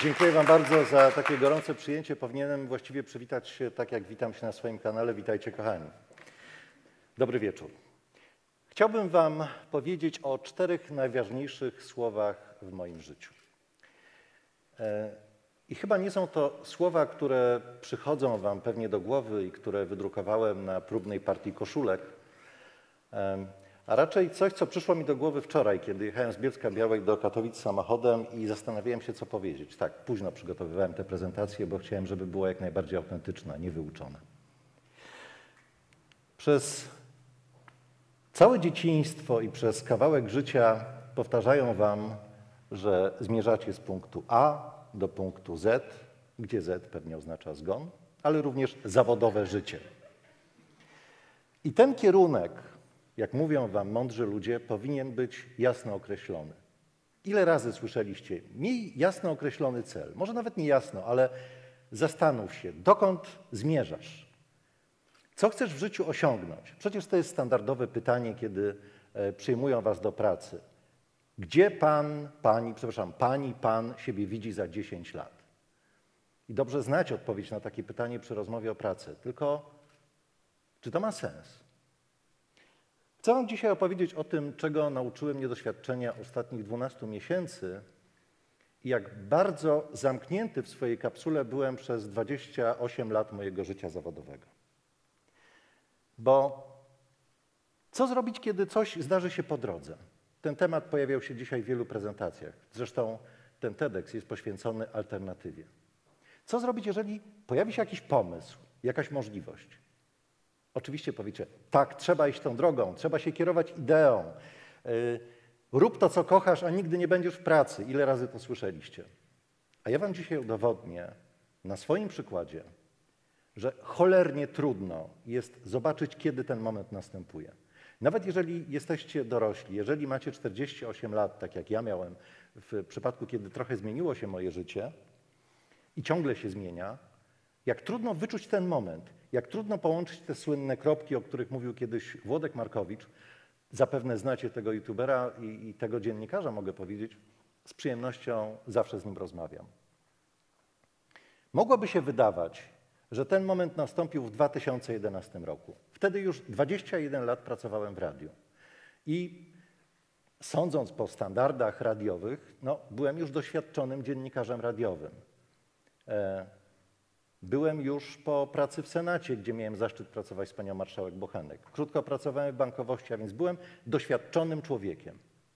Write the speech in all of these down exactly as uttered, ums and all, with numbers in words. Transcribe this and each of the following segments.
Dziękuję wam bardzo za takie gorące przyjęcie. Powinienem właściwie przywitać się tak, jak witam się na swoim kanale. Witajcie, kochani. Dobry wieczór. Chciałbym wam powiedzieć o czterech najważniejszych słowach w moim życiu. I chyba nie są to słowa, które przychodzą wam pewnie do głowy i które wydrukowałem na próbnej partii koszulek, a raczej coś, co przyszło mi do głowy wczoraj, kiedy jechałem z Bielska-Białej do Katowic samochodem i zastanawiałem się, co powiedzieć. Tak, późno przygotowywałem tę prezentację, bo chciałem, żeby była jak najbardziej autentyczna, niewyuczona. Przez całe dzieciństwo i przez kawałek życia powtarzają wam, że zmierzacie z punktu A do punktu Z, gdzie Z pewnie oznacza zgon, ale również zawodowe życie. I ten kierunek, jak mówią wam mądrzy ludzie, powinien być jasno określony. Ile razy słyszeliście, miej jasno określony cel, może nawet nie jasno, ale zastanów się, dokąd zmierzasz? Co chcesz w życiu osiągnąć? Przecież to jest standardowe pytanie, kiedy przyjmują was do pracy. Gdzie pan, pani, przepraszam, pani, pan siebie widzi za dziesięć lat? I dobrze znać odpowiedź na takie pytanie przy rozmowie o pracy, tylko czy to ma sens? Chcę wam dzisiaj opowiedzieć o tym, czego nauczyły mnie doświadczenia ostatnich dwunastu miesięcy i jak bardzo zamknięty w swojej kapsule byłem przez dwadzieścia osiem lat mojego życia zawodowego. Bo co zrobić, kiedy coś zdarzy się po drodze? Ten temat pojawiał się dzisiaj w wielu prezentacjach. Zresztą ten TEDx jest poświęcony alternatywie. Co zrobić, jeżeli pojawi się jakiś pomysł, jakaś możliwość? Oczywiście powiecie, tak, trzeba iść tą drogą, trzeba się kierować ideą. Yy, rób to, co kochasz, a nigdy nie będziesz w pracy. Ile razy to słyszeliście? A ja wam dzisiaj udowodnię na swoim przykładzie, że cholernie trudno jest zobaczyć, kiedy ten moment następuje. Nawet jeżeli jesteście dorośli, jeżeli macie czterdzieści osiem lat, tak jak ja miałem w przypadku, kiedy trochę zmieniło się moje życie i ciągle się zmienia, jak trudno wyczuć ten moment, jak trudno połączyć te słynne kropki, o których mówił kiedyś Włodek Markowicz. Zapewne znacie tego youtubera i, i tego dziennikarza, mogę powiedzieć. Z przyjemnością zawsze z nim rozmawiam. Mogłoby się wydawać, że ten moment nastąpił w dwa tysiące jedenastym roku. Wtedy już dwadzieścia jeden lat pracowałem w radiu. I sądząc po standardach radiowych, no, byłem już doświadczonym dziennikarzem radiowym. E, byłem już po pracy w Senacie, gdzie miałem zaszczyt pracować z panią marszałek Bochenek. Krótko pracowałem w bankowości, a więc byłem doświadczonym człowiekiem.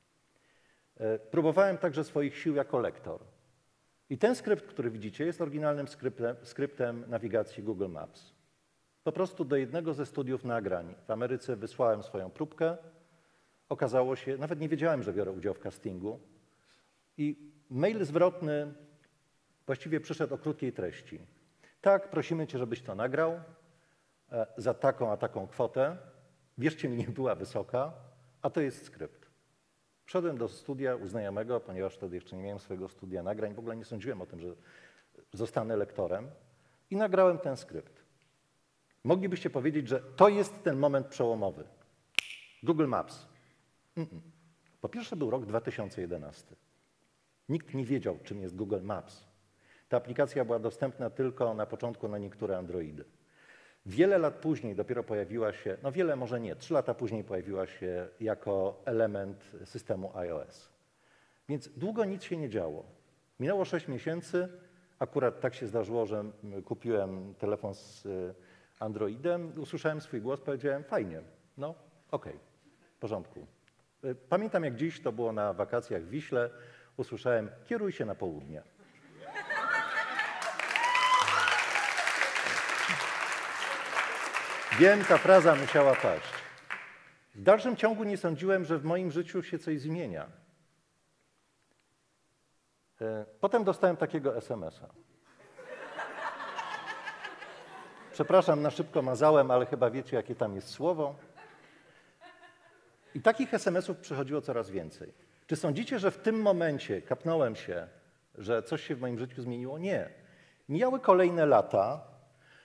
E, próbowałem także swoich sił jako lektor. I ten skrypt, który widzicie, jest oryginalnym skryptem, skryptem nawigacji Google Maps. Po prostu do jednego ze studiów nagrań w Ameryce wysłałem swoją próbkę. Okazało się, nawet nie wiedziałem, że biorę udział w castingu. I mail zwrotny właściwie przyszedł o krótkiej treści. Tak, prosimy cię, żebyś to nagrał e, za taką a taką kwotę. Wierzcie mi, nie była wysoka, a to jest skrypt. Wszedłem do studia u znajomego, ponieważ wtedy jeszcze nie miałem swojego studia nagrań, w ogóle nie sądziłem o tym, że zostanę lektorem i nagrałem ten skrypt. Moglibyście powiedzieć, że to jest ten moment przełomowy. Google Maps. Mm-mm. Po pierwsze był rok dwa tysiące jedenasty. Nikt nie wiedział, czym jest Google Maps. Ta aplikacja była dostępna tylko na początku na niektóre Androidy. Wiele lat później dopiero pojawiła się, no wiele może nie, trzy lata później pojawiła się jako element systemu iOS. Więc długo nic się nie działo. Minęło sześć miesięcy, akurat tak się zdarzyło, że kupiłem telefon z Androidem, usłyszałem swój głos, powiedziałem fajnie, no okej, okay, w porządku. Pamiętam jak dziś, to było na wakacjach w Wiśle, usłyszałem kieruj się na południe. Wiem, ta fraza musiała paść. W dalszym ciągu nie sądziłem, że w moim życiu się coś zmienia. Potem dostałem takiego es em es a. Przepraszam, na szybko mazałem, ale chyba wiecie, jakie tam jest słowo. I takich es em esów przychodziło coraz więcej. Czy sądzicie, że w tym momencie kapnąłem się, że coś się w moim życiu zmieniło? Nie. Mijały kolejne lata.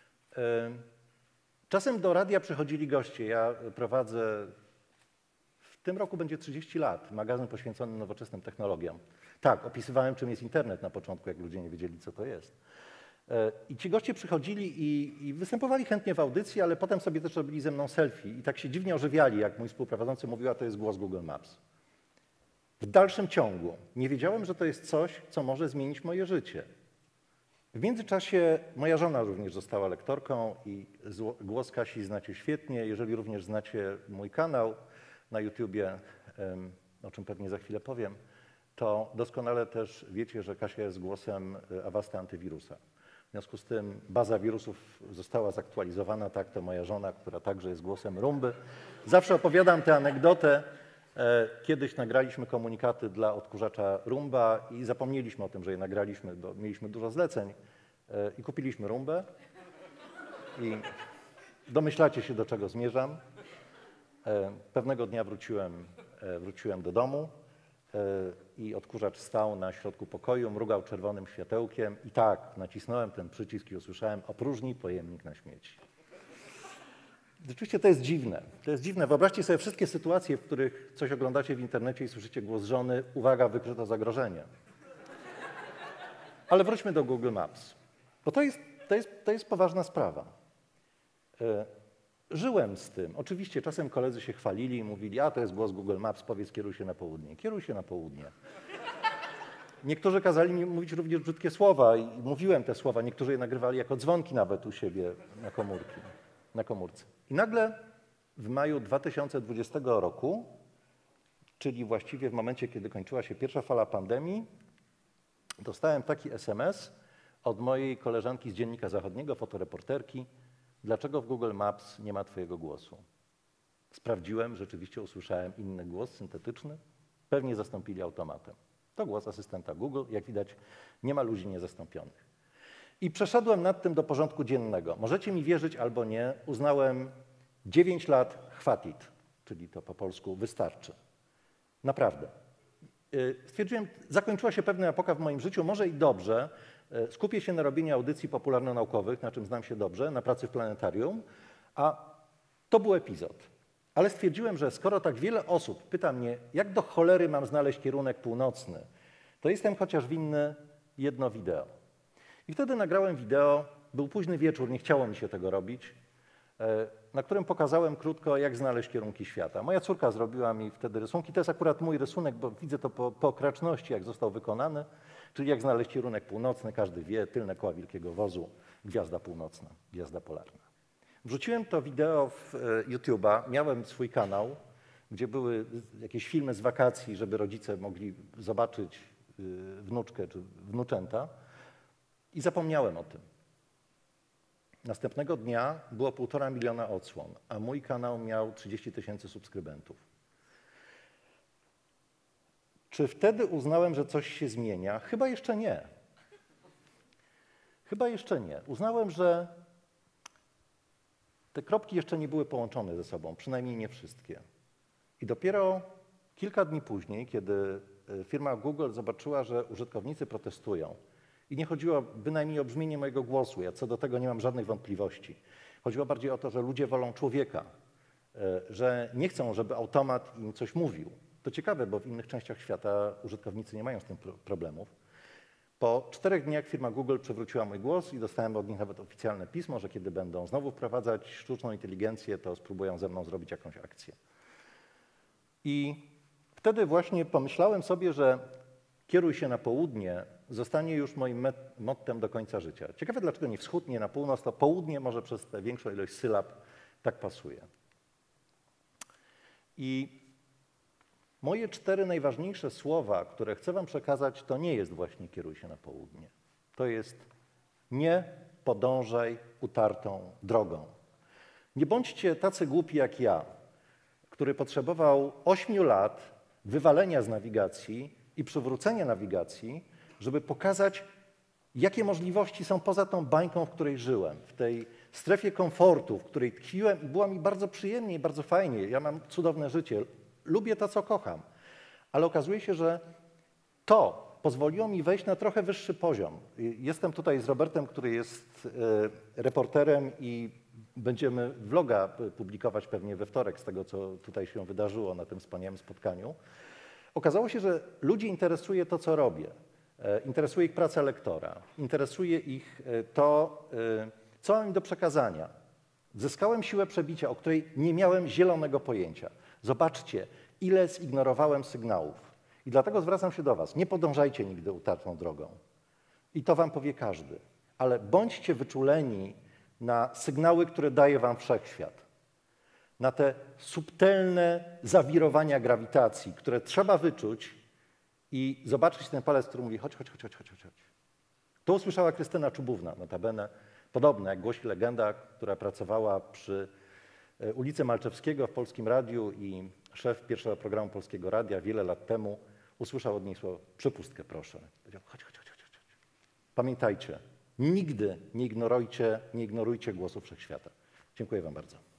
Czasem do radia przychodzili goście. Ja prowadzę w tym roku będzie trzydzieści lat, magazyn poświęcony nowoczesnym technologiom. Tak, opisywałem, czym jest internet na początku, jak ludzie nie wiedzieli, co to jest. I ci goście przychodzili i, i występowali chętnie w audycji, ale potem sobie też robili ze mną selfie i tak się dziwnie ożywiali, jak mój współprowadzący mówił, a to jest głos Google Maps. W dalszym ciągu nie wiedziałem, że to jest coś, co może zmienić moje życie. W międzyczasie moja żona również została lektorką i głos Kasi znacie świetnie. Jeżeli również znacie mój kanał na YouTubie, o czym pewnie za chwilę powiem, to doskonale też wiecie, że Kasia jest głosem Avasty Antywirusa. W związku z tym baza wirusów została zaktualizowana, tak to moja żona, która także jest głosem Rumby. Zawsze opowiadam tę anegdotę. Kiedyś nagraliśmy komunikaty dla odkurzacza Rumba i zapomnieliśmy o tym, że je nagraliśmy, bo mieliśmy dużo zleceń i kupiliśmy Rumbę. I domyślacie się, do czego zmierzam. Pewnego dnia wróciłem, wróciłem do domu i odkurzacz stał na środku pokoju, mrugał czerwonym światełkiem i tak, nacisnąłem ten przycisk i usłyszałem: opróżnij pojemnik na śmieci. Rzeczywiście to jest dziwne. To jest dziwne. Wyobraźcie sobie wszystkie sytuacje, w których coś oglądacie w internecie i słyszycie głos żony: uwaga, wykryto zagrożenie. Ale wróćmy do Google Maps, bo to jest, to jest, to jest poważna sprawa. Żyłem z tym. Oczywiście czasem koledzy się chwalili i mówili: a to jest głos Google Maps, powiedz, kieruj się na południe. Kieruj się na południe. Niektórzy kazali mi mówić również brzydkie słowa i mówiłem te słowa. Niektórzy je nagrywali jako dzwonki nawet u siebie na komórki, na komórce. I nagle w maju dwa tysiące dwudziestego roku, czyli właściwie w momencie, kiedy kończyła się pierwsza fala pandemii, dostałem taki es em es od mojej koleżanki z Dziennika Zachodniego, fotoreporterki: dlaczego w Google Maps nie ma twojego głosu? Sprawdziłem, rzeczywiście usłyszałem inny głos syntetyczny. Pewnie zastąpili automatem. To głos asystenta Google. Jak widać, nie ma ludzi niezastąpionych. I przeszedłem nad tym do porządku dziennego. Możecie mi wierzyć albo nie, uznałem dziewięć lat chwatit, czyli to po polsku wystarczy. Naprawdę. Stwierdziłem, zakończyła się pewna epoka w moim życiu, może i dobrze. Skupię się na robieniu audycji popularno-naukowych, na czym znam się dobrze, na pracy w planetarium, a to był epizod. Ale stwierdziłem, że skoro tak wiele osób pyta mnie, jak do cholery mam znaleźć kierunek północny, to jestem chociaż winny jedno wideo. I wtedy nagrałem wideo, był późny wieczór, nie chciało mi się tego robić, na którym pokazałem krótko, jak znaleźć kierunki świata. Moja córka zrobiła mi wtedy rysunki. To jest akurat mój rysunek, bo widzę to po, po okraczności, jak został wykonany, czyli jak znaleźć kierunek północny. Każdy wie, tylne koła wielkiego wozu, gwiazda północna, gwiazda polarna. Wrzuciłem to wideo w YouTube'a, miałem swój kanał, gdzie były jakieś filmy z wakacji, żeby rodzice mogli zobaczyć wnuczkę czy wnuczęta, i zapomniałem o tym. Następnego dnia było półtora miliona odsłon, a mój kanał miał trzydzieści tysięcy subskrybentów. Czy wtedy uznałem, że coś się zmienia? Chyba jeszcze nie. Chyba jeszcze nie. Uznałem, że te kropki jeszcze nie były połączone ze sobą, przynajmniej nie wszystkie. I dopiero kilka dni później, kiedy firma Google zobaczyła, że użytkownicy protestują, i nie chodziło bynajmniej o brzmienie mojego głosu, ja co do tego nie mam żadnych wątpliwości. Chodziło bardziej o to, że ludzie wolą człowieka, że nie chcą, żeby automat im coś mówił. To ciekawe, bo w innych częściach świata użytkownicy nie mają z tym problemów. Po czterech dniach firma Google przywróciła mój głos i dostałem od nich nawet oficjalne pismo, że kiedy będą znowu wprowadzać sztuczną inteligencję, to spróbują ze mną zrobić jakąś akcję. I wtedy właśnie pomyślałem sobie, że kieruj się na południe zostanie już moim mottem do końca życia. Ciekawe, dlaczego nie wschód, nie na północ, to południe może przez tę większą ilość sylab tak pasuje. I moje cztery najważniejsze słowa, które chcę wam przekazać, to nie jest właśnie kieruj się na południe. To jest nie podążaj utartą drogą. Nie bądźcie tacy głupi jak ja, który potrzebował ośmiu lat wywalenia z nawigacji i przywrócenia nawigacji, żeby pokazać, jakie możliwości są poza tą bańką, w której żyłem, w tej strefie komfortu, w której tkwiłem i było mi bardzo przyjemnie i bardzo fajnie. Ja mam cudowne życie, lubię to, co kocham, ale okazuje się, że to pozwoliło mi wejść na trochę wyższy poziom. Jestem tutaj z Robertem, który jest reporterem i będziemy vloga publikować pewnie we wtorek z tego, co tutaj się wydarzyło na tym wspaniałym spotkaniu. Okazało się, że ludzi interesuje to, co robię. Interesuje ich praca lektora, interesuje ich to, co mam im do przekazania. Zyskałem siłę przebicia, o której nie miałem zielonego pojęcia. Zobaczcie, ile zignorowałem sygnałów. I dlatego zwracam się do was. Nie podążajcie nigdy utartą drogą. I to wam powie każdy. Ale bądźcie wyczuleni na sygnały, które daje wam wszechświat. Na te subtelne zawirowania grawitacji, które trzeba wyczuć i zobaczyć ten palec, który mówi chodź, chodź, chodź, chodź, chodź, chodź. To usłyszała Krystyna Czubówna, notabene podobna, jak głosi legenda, która pracowała przy ulicy Malczewskiego w Polskim Radiu i szef pierwszego programu Polskiego Radia wiele lat temu usłyszał od niej słowo przepustkę proszę. Powiedział chodź, chodź, chodź, chodź, chodź. Pamiętajcie, nigdy nie ignorujcie, nie ignorujcie głosu wszechświata. Dziękuję wam bardzo.